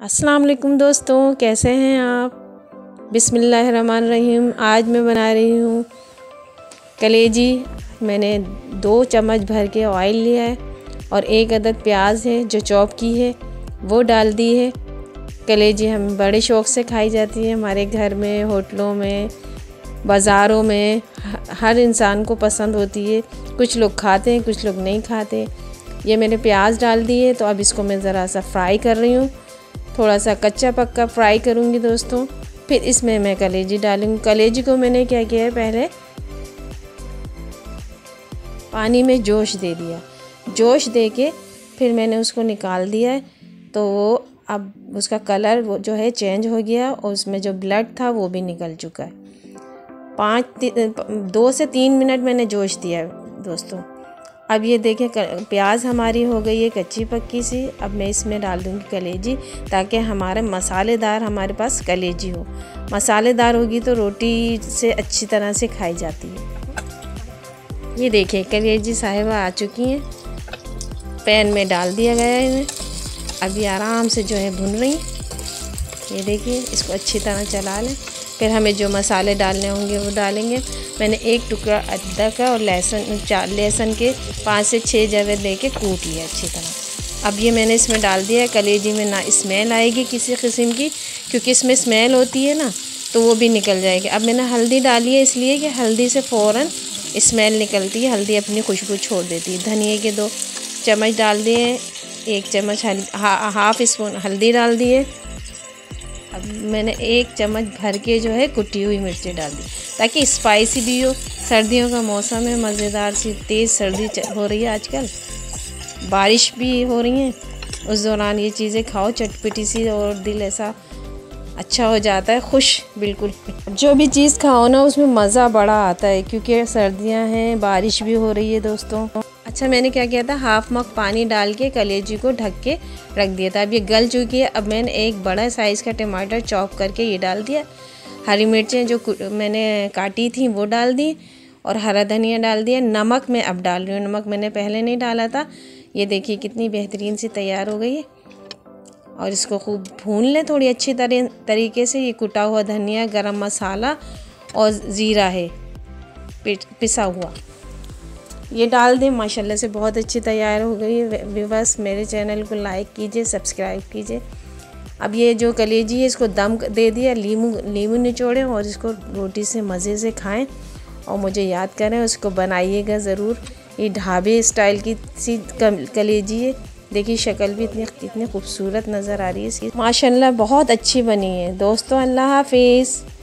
अस्सलाम वालेकुम दोस्तों, कैसे हैं आप। बिस्मिल्लाहिर्रहमानिर्रहीम। आज मैं बना रही हूँ कलेजी। मैंने 2 चम्मच भर के ऑयल लिया है और 1 अदद प्याज है जो चॉप की है वो डाल दी है। कलेजी हम बड़े शौक़ से खाई जाती है हमारे घर में, होटलों में, बाज़ारों में, हर इंसान को पसंद होती है। कुछ लोग खाते हैं, कुछ लोग नहीं खाते। ये मैंने प्याज डाल दी है तो अब इसको मैं ज़रा सा फ्राई कर रही हूँ, थोड़ा सा कच्चा पक्का फ्राई करूँगी दोस्तों। फिर इसमें मैं कलेजी डालूँगी। कलेजी को मैंने क्या किया है, पहले पानी में जोश दे दिया। जोश दे के फिर मैंने उसको निकाल दिया है तो वो अब उसका कलर वो जो है चेंज हो गया और उसमें जो ब्लड था वो भी निकल चुका है। 2 से 3 मिनट मैंने जोश दिया है दोस्तों। अब ये देखें प्याज हमारी हो गई है कच्ची पक्की सी। अब मैं इसमें डाल दूँगी कलेजी ताकि हमारे मसालेदार हमारे पास कलेजी हो। मसालेदार होगी तो रोटी से अच्छी तरह से खाई जाती है। ये देखिए कलेजी साहिबा आ चुकी हैं, पैन में डाल दिया गया है इन्हें। अब ये आराम से जो है भुन रही हैं। ये देखिए, इसको अच्छी तरह चला लें। फिर हमें जो मसाले डालने होंगे वो डालेंगे। मैंने 1 टुकड़ा अदरक और लहसुन के 5 से 6 जवे लेके कूट लिया अच्छी तरह। अब ये मैंने इसमें डाल दिया है। कलेजी में ना स्मेल आएगी किसी किस्म की, क्योंकि इसमें स्मेल होती है ना तो वो भी निकल जाएगी। अब मैंने हल्दी डाली है इसलिए कि हल्दी से फ़ौरन स्मेल निकलती है, हल्दी अपनी खुशबू छोड़ देती है। धनिए के 2 चम्मच डाल दिए, 1 चम्मच हाफ स्पून हल्दी डाल दिए। अब मैंने 1 चम्मच भर के जो है कुटी हुई मिर्ची डाल दी ताकि स्पाइसी भी हो। सर्दियों का मौसम है, मज़ेदार सी तेज़ सर्दी हो रही है आजकल, बारिश भी हो रही है। उस दौरान ये चीज़ें खाओ चटपटी सी और दिल ऐसा अच्छा हो जाता है, खुश बिल्कुल। जो भी चीज़ खाओ ना उसमें मज़ा बड़ा आता है, क्योंकि सर्दियां हैं, बारिश भी हो रही है दोस्तों। अच्छा, मैंने क्या किया था, हाफ मग पानी डाल के कलेजी को ढक के रख दिया था। अब ये गल चुकी है। अब मैंने 1 बड़ा साइज़ का टमाटर चॉप करके ये डाल दिया। हरी मिर्चें जो मैंने काटी थी वो डाल दी और हरा धनिया डाल दिया। नमक मैं अब डाल रही हूँ, नमक मैंने पहले नहीं डाला था। ये देखिए कितनी बेहतरीन सी तैयार हो गई है। और इसको खूब भून लें थोड़ी अच्छी तरीके से। ये कुटा हुआ धनिया, गरम मसाला और ज़ीरा है पिसा हुआ, ये डाल दें। माशाल्लाह से बहुत अच्छी तैयार हो गई है। बस मेरे चैनल को लाइक कीजिए, सब्सक्राइब कीजिए। अब ये जो कलेजी है इसको दम दे दिया, नींबू निचोड़ें और इसको रोटी से मज़े से खाएं और मुझे याद करें, उसको बनाइएगा ज़रूर। ये ढाबे स्टाइल की सी कलेजी है। देखिए शक्ल भी इतनी खूबसूरत नज़र आ रही है इसकी। माशाल्लाह बहुत अच्छी बनी है दोस्तों। अल्लाह हाफिज़।